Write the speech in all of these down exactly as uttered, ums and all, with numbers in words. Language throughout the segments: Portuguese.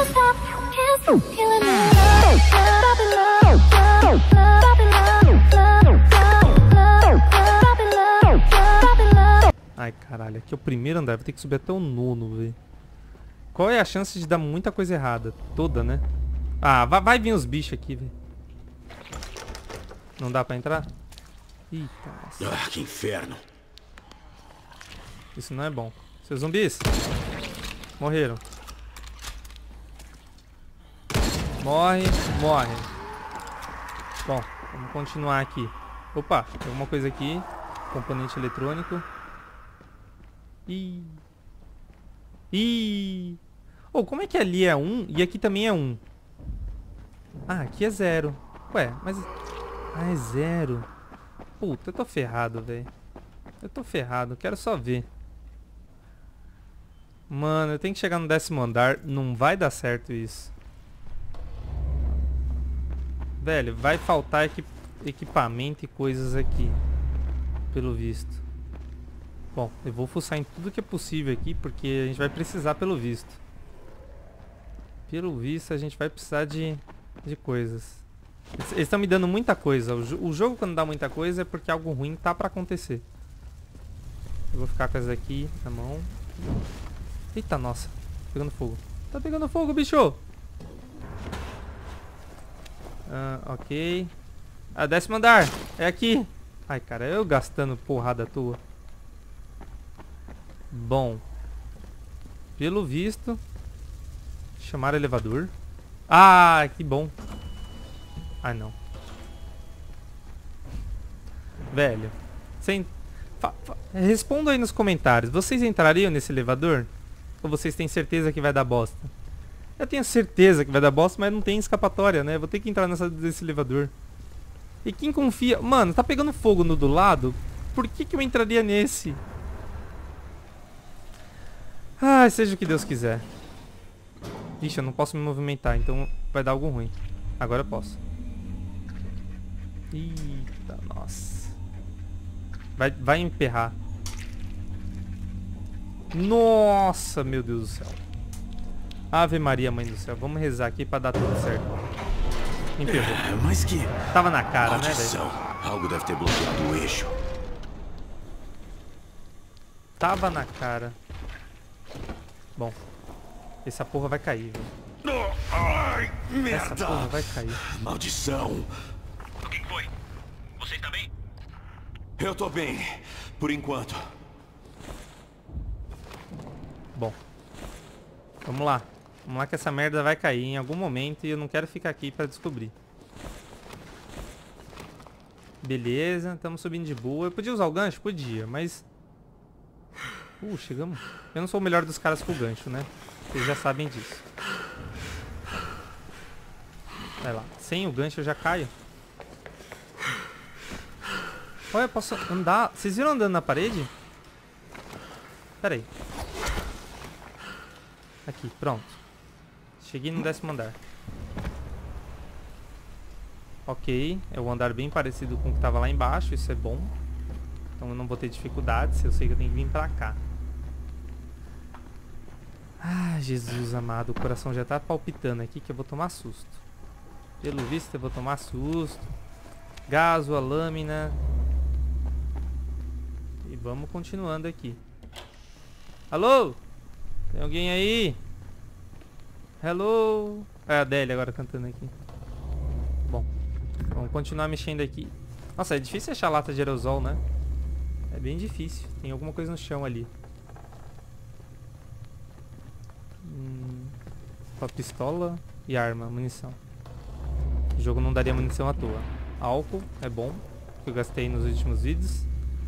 Ai, caralho, aqui é o primeiro andar, vou ter que subir até o nono, velho. Qual é a chance de dar muita coisa errada? Toda, né? Ah, vai, vai vir os bichos aqui, velho. Não dá pra entrar? Eita, nossa. Ah, que inferno. Isso não é bom. Seus zumbis. Morreram. Morre, morre. Bom, vamos continuar aqui. Opa, tem alguma coisa aqui. Componente eletrônico. Ih. Ih. Oh, como é que ali é um e aqui também é um? Ah, aqui é zero. Ué, mas... Ah, é zero. Puta, eu tô ferrado, velho. Eu tô ferrado, quero só ver. Mano, eu tenho que chegar no décimo andar. Não vai dar certo isso. Velho, vai faltar equip equipamento e coisas aqui. Pelo visto. Bom, eu vou fuçar em tudo que é possível aqui, porque a gente vai precisar pelo visto. Pelo visto a gente vai precisar de, de coisas. Eles estão me dando muita coisa. O, jo o jogo quando dá muita coisa é porque algo ruim tá pra acontecer. Eu vou ficar com essa daqui na mão. Eita, nossa. Pegando fogo. Tá pegando fogo, bicho. Ah, ok. Ah, décimo andar. É aqui. Ai, cara, eu gastando porrada à toa. Bom. Pelo visto. Chamar elevador. Ah, que bom. Ah, não. Velho. Sem... Responda aí nos comentários. Vocês entrariam nesse elevador? Ou vocês têm certeza que vai dar bosta? Eu tenho certeza que vai dar bosta, mas não tem escapatória, né? Vou ter que entrar nessa, nesse elevador. E quem confia... Mano, tá pegando fogo no do lado? Por que que eu entraria nesse? Ai, seja o que Deus quiser. Ixi, eu não posso me movimentar, então vai dar algo ruim. Agora eu posso. Eita, nossa. Vai, vai emperrar. Nossa, meu Deus do céu. Ave Maria, mãe do céu. Vamos rezar aqui pra dar tudo certo. Emperrou. É, mas que... Tava na cara, maldição. né, velho? Algo deve ter bloqueado o eixo. Tava na cara. Bom. Essa porra vai cair, velho. Ai, merda. Essa porra vai cair. Maldição. O que foi? Você está bem? Eu tô bem. Por enquanto. Bom. Vamos lá. Vamos lá que essa merda vai cair em algum momento e eu não quero ficar aqui pra descobrir. Beleza, estamos subindo de boa. Eu podia usar o gancho? Podia, mas... Uh, chegamos. Eu não sou o melhor dos caras com o gancho, né? Vocês já sabem disso. Vai lá. Sem o gancho eu já caio. Olha, eu posso andar... Vocês viram andando na parede? Pera aí. Aqui, pronto. Cheguei no décimo andar. Ok, é um andar bem parecido com o que estava lá embaixo, isso é bom. Então eu não vou ter dificuldades, eu sei que eu tenho que vir pra cá. Ah, Jesus amado, o coração já tá palpitando aqui que eu vou tomar susto. Pelo visto eu vou tomar susto. Gaso, a lâmina. E vamos continuando aqui. Alô? Tem alguém aí? Hello? É a Adélia agora cantando aqui. Bom, vamos continuar mexendo aqui. Nossa, é difícil achar lata de aerosol, né? É bem difícil. Tem alguma coisa no chão ali. Hum, uma pistola e arma, munição. O jogo não daria munição à toa. Álcool é bom, que eu gastei nos últimos vídeos.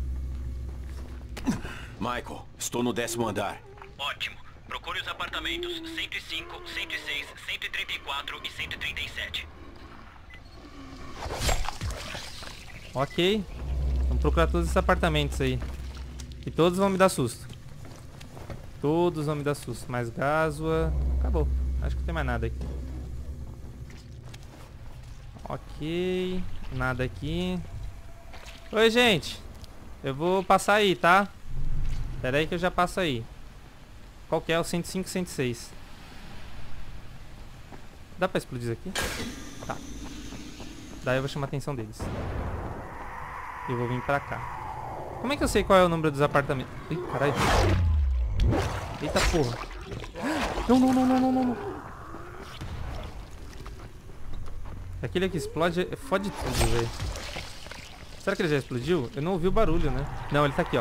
Michael, estou no décimo andar. Ótimo. Procure os apartamentos cento e cinco, cento e seis, cento e trinta e quatro e cento e trinta e sete. Ok. Vamos procurar todos esses apartamentos aí. E todos vão me dar susto. Todos vão me dar susto. Mais gásua. Acabou. Acho que não tem mais nada aqui. Ok. Nada aqui. Oi, gente. Eu vou passar aí, tá? Pera aí que eu já passo aí. Qual que é? O cento e cinco, cento e seis. Dá pra explodir isso aqui? Tá. Daí eu vou chamar a atenção deles. E eu vou vir pra cá. Como é que eu sei qual é o número dos apartamentos? Ih, caralho. Eita porra. Não, não, não, não, não, não. Aquele que explode, fode tudo, velho. Será que ele já explodiu? Eu não ouvi o barulho, né? Não, ele tá aqui, ó.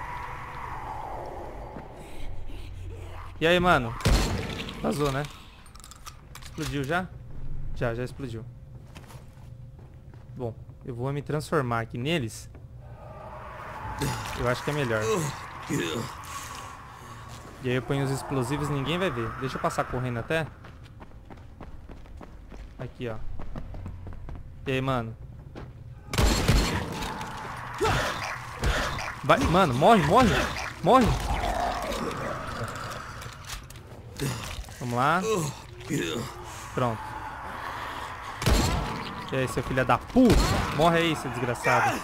E aí, mano? Vazou, né? Explodiu já? Já, já explodiu. Bom, eu vou me transformar aqui neles. Eu acho que é melhor. E aí eu ponho os explosivos e ninguém vai ver. Deixa eu passar correndo até. Aqui, ó. E aí, mano? Vai, mano, morre, morre. Morre. Vamos lá. Pronto. E aí, seu filho da puta. Morre aí, seu desgraçado.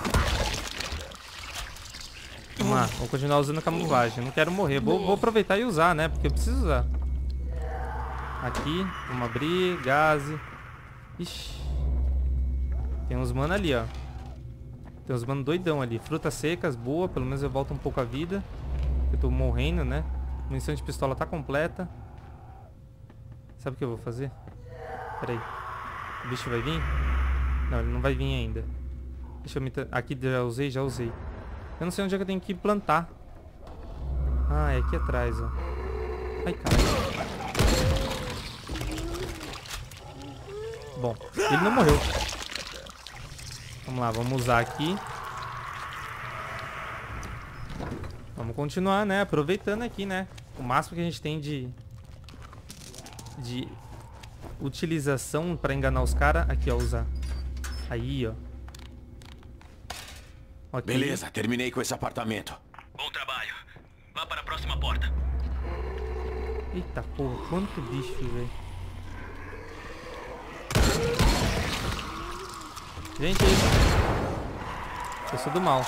Vamos lá, vou continuar usando camuflagem. Eu não quero morrer, vou, vou aproveitar e usar, né? Porque eu preciso usar. Aqui, vamos abrir, gás. Ixi. Tem uns mano ali, ó. Tem uns mano doidão ali. Frutas secas, boa, pelo menos eu volto um pouco a vida. Eu tô morrendo, né? Munição de pistola tá completa. Sabe o que eu vou fazer? Pera aí. O bicho vai vir? Não, ele não vai vir ainda. Deixa eu me... Aqui já usei, já usei. Eu não sei onde é que eu tenho que plantar. Ah, é aqui atrás, ó. Ai, caralho. Bom, ele não morreu. Vamos lá, vamos usar aqui. Vamos continuar, né? Aproveitando aqui, né? O máximo que a gente tem de... De... utilização pra enganar os caras. Aqui, ó, usar. Aí, ó. Okay. Beleza, terminei com esse apartamento. Bom trabalho. Vá para a próxima porta. Eita porra, quanto bicho, velho. Gente, eu sou do mal.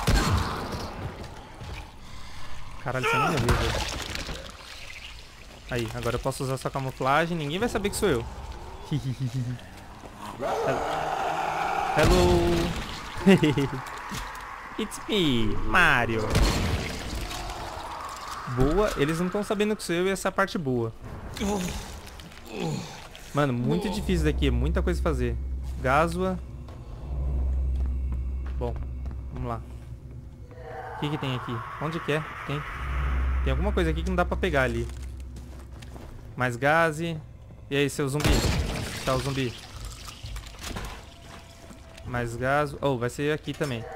Caralho, você não me viu, velho. Aí, agora eu posso usar sua camuflagem. Ninguém vai saber que sou eu. Hello. It's me, Mario. Boa, eles não estão sabendo que sou eu e essa é a parte boa. Mano, muito difícil daqui, muita coisa a fazer. Gásua. Bom, vamos lá. O que que tem aqui? Onde que é? Tem. Tem alguma coisa aqui que não dá pra pegar ali. Mais gás. E aí, seu zumbi? Tá o zumbi. Mais gás. Oh, vai ser aqui também.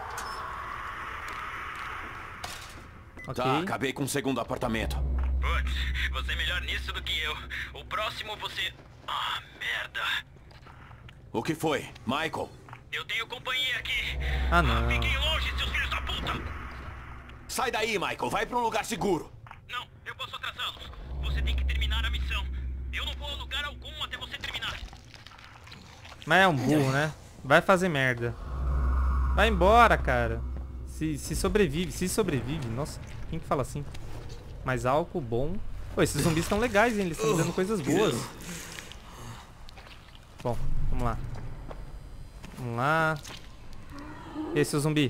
Okay. Tá, acabei com o segundo apartamento. Putz, você é melhor nisso do que eu. O próximo você... Ah, merda. O que foi? Michael? Eu tenho companhia aqui. Ah, não. Fiquem longe, seus filhos da puta. Sai daí, Michael. Vai pra um lugar seguro. Não, eu posso atrasá-los. Você tem que terminar a missão. Eu não vou a lugar algum até você terminar. Mas é um burro, né? Vai fazer merda. Vai embora, cara. Se, se sobrevive, se sobrevive. Nossa, quem que fala assim? Mais álcool, bom. Pô, esses zumbis estão legais, hein? Eles estão me dando coisas boas. Bom, vamos lá. Vamos lá. Esse é o zumbi.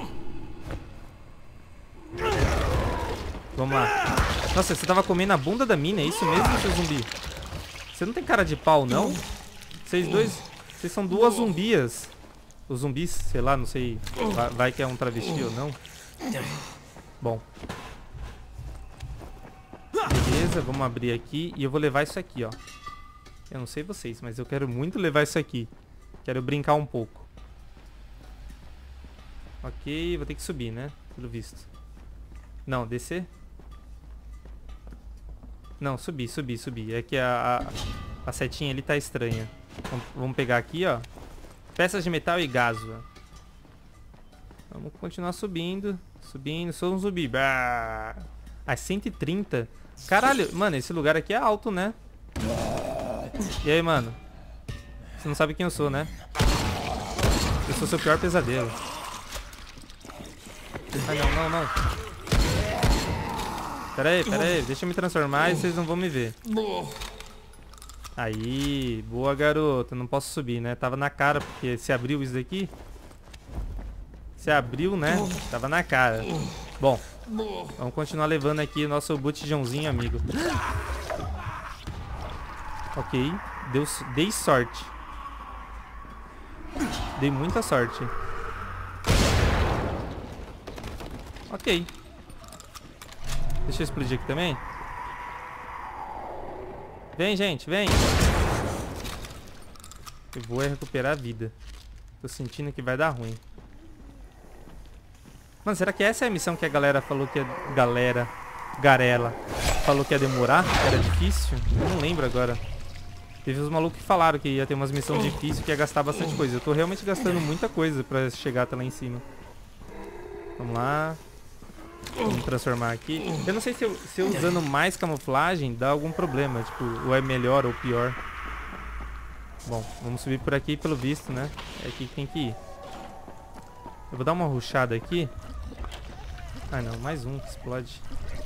Vamos lá. Nossa, você tava comendo a bunda da mina, é isso mesmo, seu zumbi? Você não tem cara de pau, não? Vocês dois... Vocês são duas zumbias. Os zumbis, sei lá, não sei. Vai, vai que é um travesti ou não. Bom. Beleza, vamos abrir aqui. E eu vou levar isso aqui, ó. Eu não sei vocês, mas eu quero muito levar isso aqui. Quero brincar um pouco. Ok, vou ter que subir, né? Pelo visto. Não, descer? Não, subir, subir, subir. É que a, a, a setinha ali tá estranha. Vamos, vamos pegar aqui, ó. Peças de metal e gásua. Vamos continuar subindo. Subindo, sou um zumbi. Ah, cento e trinta. Caralho, mano, esse lugar aqui é alto, né? E aí, mano? Você não sabe quem eu sou, né? Eu sou seu pior pesadelo. Ai, não, não, não. Pera aí, pera aí. Deixa eu me transformar e vocês não vão me ver. Aí, boa, garoto. Não posso subir, né? Tava na cara, porque se abriu isso daqui. Se abriu, né? Tava na cara. Bom, vamos continuar levando aqui o nosso botijãozinho, amigo. Ok, deu, dei sorte. Dei muita sorte. Ok. Deixa eu explodir aqui também. Vem, gente, vem. Eu vou recuperar a vida. Tô sentindo que vai dar ruim. Mano, será que essa é a missão que a galera falou que... A galera... Garela... Falou que ia demorar? Que era difícil? Eu não lembro agora. Teve uns malucos que falaram que ia ter umas missões difíceis, que ia gastar bastante coisa. Eu tô realmente gastando muita coisa pra chegar até lá em cima. Vamos lá. Vamos me transformar aqui. Eu não sei se eu, se eu usando mais camuflagem dá algum problema. Tipo, ou é melhor ou pior. Bom, vamos subir por aqui pelo visto, né? É aqui que tem que ir. Eu vou dar uma rushada aqui. Ah não, mais um que explode.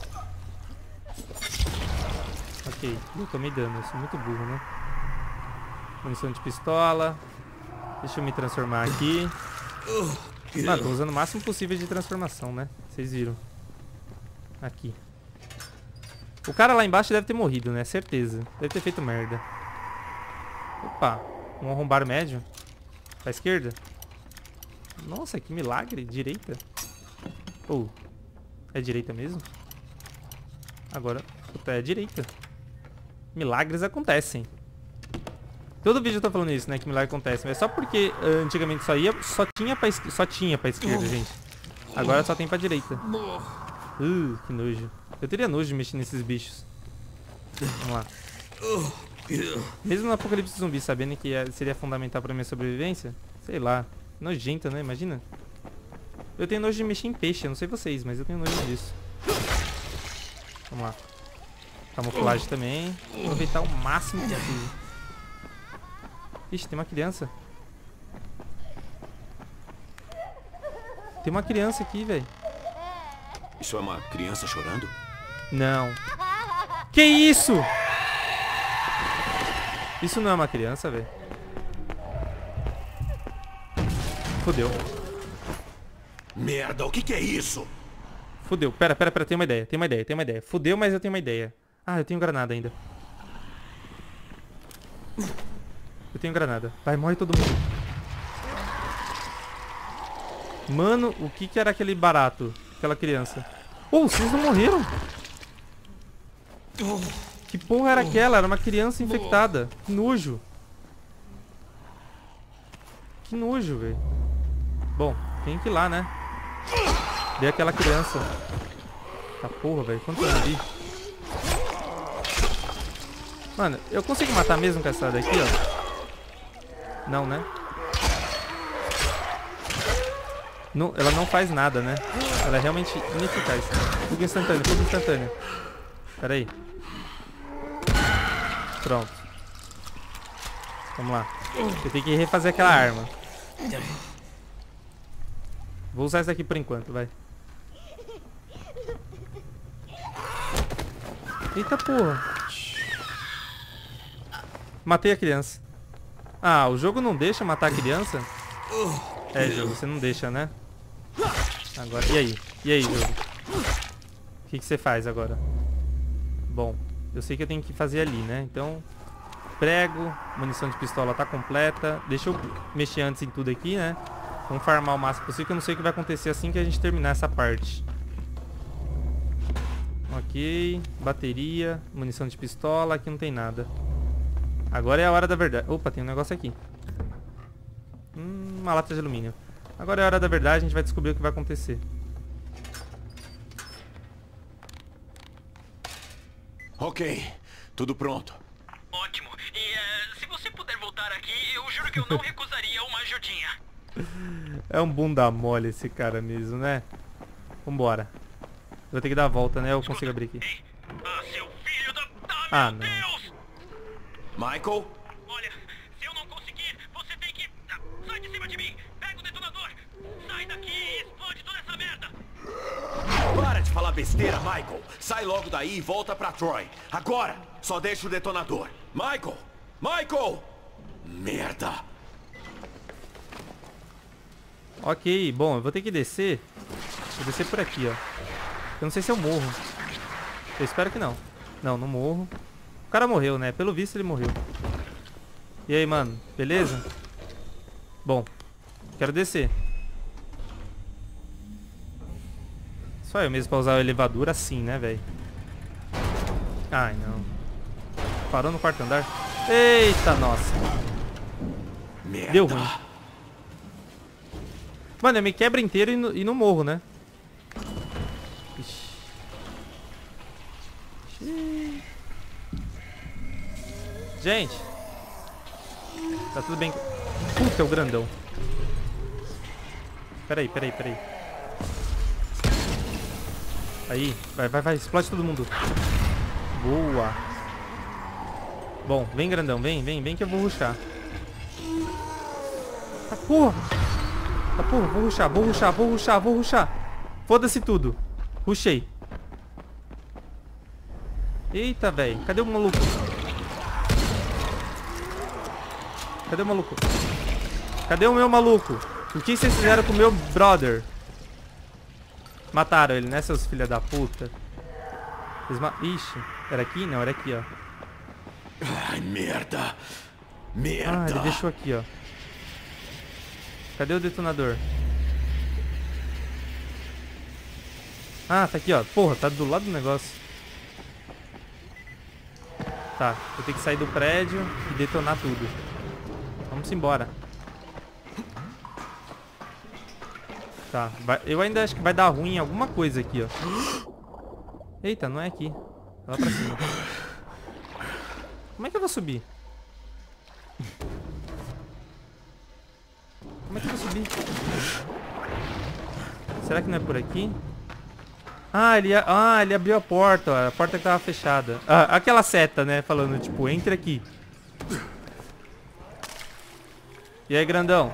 Ok, eu tomei dano, eu sou muito burro, né? Munição de pistola. Deixa eu me transformar aqui. Mano, tô usando o máximo possível de transformação, né? Vocês viram. Aqui. O cara lá embaixo deve ter morrido, né? Certeza. Deve ter feito merda. Opa, um arrombar médio. Pra esquerda. Nossa, que milagre. Direita. Oh, é direita mesmo? Agora, puta, é direita. Milagres acontecem. Todo vídeo eu tô falando isso, né? Que milagre acontece. Mas é só porque uh, antigamente só ia, só tinha pra esquerda, só tinha pra esquerda, gente. Agora só tem pra direita. Uh, que nojo. Eu teria nojo de mexer nesses bichos. Vamos lá. Mesmo no apocalipse zumbi, sabendo que seria fundamental pra minha sobrevivência, sei lá. Nojento, né? Imagina. Eu tenho nojo de mexer em peixe, eu não sei vocês, mas eu tenho nojo disso. Vamos lá. Camuflagem também. Aproveitar o máximo possível. Ixi, tem uma criança. Tem uma criança aqui, velho. Isso é uma criança chorando? Não. Que isso? Isso não é uma criança, velho. Fudeu. Merda, o que que é isso? Fudeu. Pera, pera, pera. Tem uma ideia. Tem uma ideia. Tem uma ideia. Fudeu, mas eu tenho uma ideia. Ah, eu tenho granada ainda. Eu tenho granada. Vai, morre todo mundo. Mano, o que que era aquele barato? Aquela criança. Oh, vocês não morreram? Que porra era aquela? Era uma criança infectada. Que nojo. Que nojo, velho. Bom, tem que ir lá, né? Dei aquela criança. Tá porra, velho. Quanto eu vi? Mano, eu consigo matar mesmo com essa daqui, ó? Não, né? Não, ela não faz nada, né? Ela é realmente ineficaz. Fuga instantâneo, fuga instantâneo. Pera aí. Pronto. Vamos lá. Eu tenho que refazer aquela arma. Vou usar essa aqui por enquanto, vai. Eita porra. Matei a criança. Ah, o jogo não deixa matar a criança? É, jogo, você não deixa, né? Agora, e aí? E aí, jogo? O que que você faz agora? Bom, eu sei que eu tenho que fazer ali, né? Então, prego, munição de pistola tá completa. Deixa eu mexer antes em tudo aqui, né? Vamos farmar o máximo possível, que eu não sei o que vai acontecer assim que a gente terminar essa parte. Ok, bateria, munição de pistola, aqui não tem nada. Agora é a hora da verdade. Opa, tem um negócio aqui. Hum, uma lata de alumínio. Agora é a hora da verdade, a gente vai descobrir o que vai acontecer. Ok, tudo pronto. Ótimo. E uh, se você puder voltar aqui, eu juro que eu não recusaria uma ajudinha. É um bunda mole esse cara mesmo, né? Vambora. Vou ter que dar a volta, né? Eu consigo abrir aqui. Ei, ah, seu filho da... Ah, Ah, meu não. Deus! Michael? Olha, se eu não conseguir, você tem que... Ah, sai de cima de mim! Pega o detonador! Sai daqui e explode toda essa merda! Para de falar besteira, Michael. Sai logo daí e volta pra Troy. Agora! Só deixa o detonador. Michael! Michael! Merda! Ok, bom, eu vou ter que descer. Vou descer por aqui, ó. Eu não sei se eu morro. Eu espero que não. Não, não morro. O cara morreu, né? Pelo visto ele morreu. E aí, mano? Beleza? Bom, quero descer. Só eu mesmo pra usar o elevador assim, né, velho? Ai, não. Parou no quarto andar. Eita, nossa. Merda. Deu ruim. Mano, eu me quebro inteiro e, no, e não morro, né? Ixi. Ixi. Gente. Tá tudo bem. Puta, é o grandão. Peraí, peraí, peraí. Aí, vai, vai, vai, explode todo mundo. Boa. Bom, vem grandão, vem, vem, vem que eu vou rushar. Tá porra. Tá porra, vou rushar, vou rushar, vou rushar, vou rushar. Foda-se tudo. Rushei. Eita, velho, cadê o maluco? Cadê o maluco? Cadê o meu maluco? O que vocês fizeram com o meu brother? Mataram ele, né, seus filha da puta? Ma Ixi, era aqui? Não, era aqui, ó. Ai, merda. Merda. Ah, ele deixou aqui, ó. Cadê o detonador? Ah, tá aqui, ó. Porra, tá do lado do negócio. Tá, eu tenho que sair do prédio e detonar tudo. Vamos embora. Tá, vai, eu ainda acho que vai dar ruim em alguma coisa aqui, ó. Eita, não é aqui. É lá pra cima. Como é que eu vou subir? Como é que eu vou subir? Será que não é por aqui? Ah, ele, ah, ele abriu a porta, ó. A porta que tava fechada. Ah, aquela seta, né? Falando, tipo, entre aqui. E aí, grandão?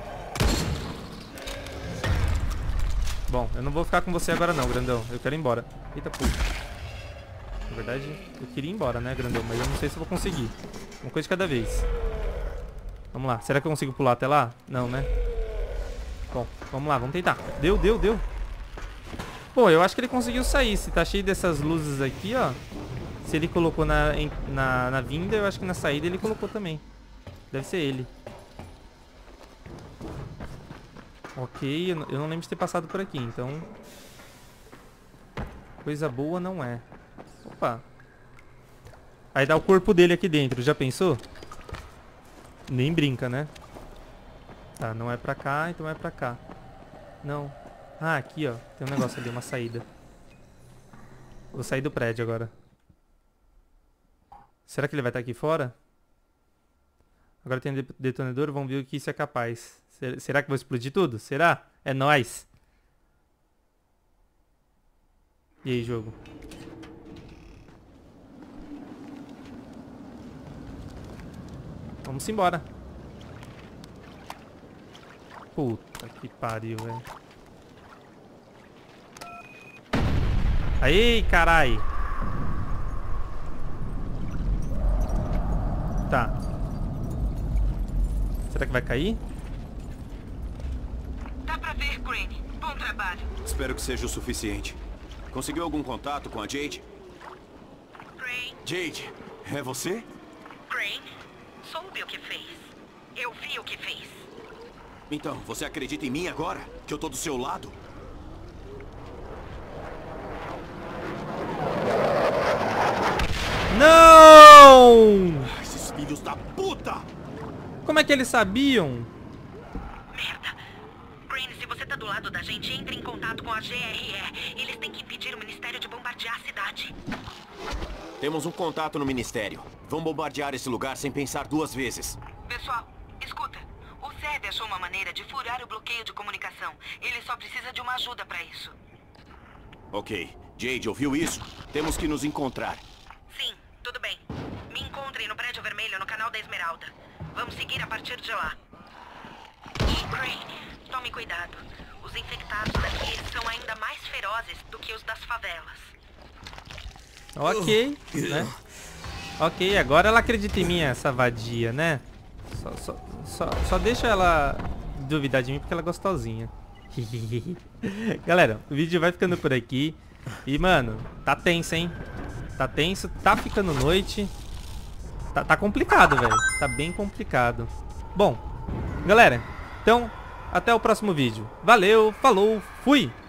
Bom, eu não vou ficar com você agora não, grandão. Eu quero ir embora. Eita, puta. Na verdade, eu queria ir embora, né, grandão? Mas eu não sei se eu vou conseguir. Uma coisa de cada vez. Vamos lá. Será que eu consigo pular até lá? Não, né? Bom, vamos lá. Vamos tentar. Deu, deu, deu. Pô, eu acho que ele conseguiu sair. Se tá cheio dessas luzes aqui, ó. Se ele colocou na, em, na, na vinda, eu acho que na saída ele colocou também. Deve ser ele. Ok, eu não, eu não lembro de ter passado por aqui, então... Coisa boa não é. Opa. Aí dá o corpo dele aqui dentro, já pensou? Nem brinca, né? Tá, não é pra cá, então é pra cá. Não. Ah, aqui, ó. Tem um negócio ali, uma saída. Vou sair do prédio agora. Será que ele vai estar aqui fora? Agora tem um detonador, vamos ver o que isso é capaz. Será que vou explodir tudo? Será? É nóis. E aí, jogo? Vamos embora. Puta que pariu, velho. Aí, carai. Tá. Será que vai cair? Dá pra ver, Crane. Bom trabalho. Espero que seja o suficiente. Conseguiu algum contato com a Jade? Crane, Jade, é você? Crane, soube o que fez. Eu vi o que fez. Então, você acredita em mim agora? Que eu tô do seu lado? Não! Ah, esses filhos da puta! Como é que eles sabiam? Merda. Crane, se você tá do lado da gente, entre em contato com a G R E. Eles têm que impedir o Ministério de bombardear a cidade. Temos um contato no Ministério. Vão bombardear esse lugar sem pensar duas vezes. Pessoal, escuta. O Zed achou uma maneira de furar o bloqueio de comunicação. Ele só precisa de uma ajuda pra isso. Ok. Jade, ouviu isso? Temos que nos encontrar. Sim, tudo bem. Me encontrem no prédio vermelho no canal da Esmeralda. Vamos seguir a partir de lá. E Crane, tome cuidado. Os infectados daqui são ainda mais ferozes do que os das favelas. Ok, né? Ok, agora ela acredita em mim, essa vadia, né? Só, só, só, só deixa ela duvidar de mim porque ela é gostosinha. Galera, o vídeo vai ficando por aqui. E, mano, tá tenso, hein? Tá tenso, tá ficando noite. Tá, tá complicado, velho. Tá bem complicado. Bom, galera, então, até o próximo vídeo. Valeu, falou, fui!